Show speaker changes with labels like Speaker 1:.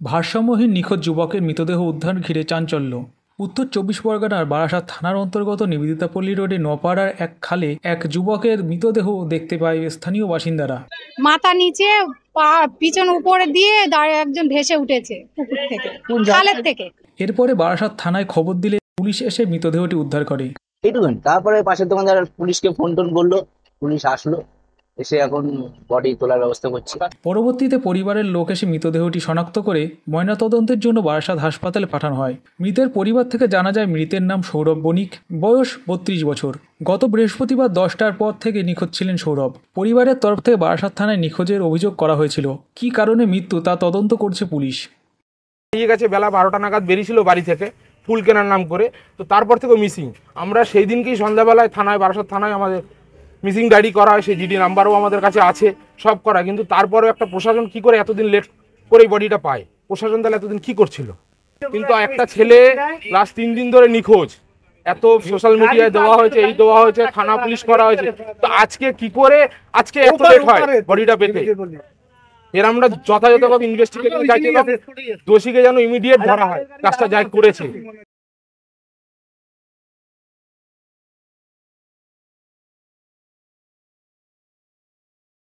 Speaker 1: ভারসাম্যহীন নিখোঁজ যুবকের মৃতদেহ উদ্ধার ঘিরে চাঞ্চল্য। উত্তর ২৪ পরগনার বারাসাত থানার অন্তর্গত নিবেদিতাপল্লী রোডে নপাড়ার এক খালে এক যুবকের মৃতদেহ দেখতে পায় স্থানীয় বাসিন্দারা।
Speaker 2: মাথা নিচে, পা পিছন উপরে দিয়ে দাঁড়িয়ে একজন ভেসে উঠেছে পুকুর থেকে, খালের থেকে।
Speaker 1: এরপরে বারাসাত থানায় খবর দিলে পুলিশ এসে মৃতদেহটি উদ্ধার করে।
Speaker 3: এইটুকুন। তারপরে পাশের দোকানদার পুলিশকে ফোন টোন করলো, পুলিশ আসলো, এসে এখন বডি তোলার ব্যবস্থা করছে।
Speaker 1: পরবর্তীতে পরিবারের লোক এসে মৃতদেহটি শনাক্ত করে ময়নাতদন্তের জন্য বারাসাত হাসপাতালে পাঠানো হয়। মৃতের পরিবার থেকে জানা যায় মৃতের নাম সৌরভ বণিক, বয়স ৩২ বছর। গত বৃহস্পতিবার ১০টার পর থেকে নিখোঁজ ছিলেন সৌরভ। পরিবারের তরফ থেকে বারাসাত থানায় নিখোঁজের অভিযোগ করা হয়েছিল। কী কারণে মৃত্যু তা তদন্ত করছে পুলিশ।
Speaker 4: ঠিক আছে, বেলা ১২টা নাগাদ বেরিয়েছিল বাড়ি থেকে ফুল কেনার নাম করে, তো তারপর থেকে মিসিং। আমরা সেই দিনকেই সন্ধ্যাবেলায় থানায়, বারাসাত থানায় আমাদের মিসিং ডায়েরি করা হয়, সেই জিডি নাম্বারও আমাদের কাছে আছে, সব করা। কিন্তু তারপরেও একটা প্রশাসন কি করে এতদিন লেট করে বডিটা পায়? প্রশাসন তাহলে এতদিন কি করছিল? কিন্তু একটা ছেলে লাস্ট ৩ দিন ধরে নিখোঁজ, এত সোশ্যাল মিডিয়ায় দেওয়া হয়েছে, এই দেওয়া হয়েছে, থানা পুলিশ করা হয়েছে, তো আজকে কি করে আজকে এত লেট হয় বডিটা পেতে? এর আমরা যথাযথভাবে ইনভেস্টিগেশন চাইছিলাম, দোষীকে যেন ইমিডিয়েট ধরা হয়, কাজটা যাই করেছে।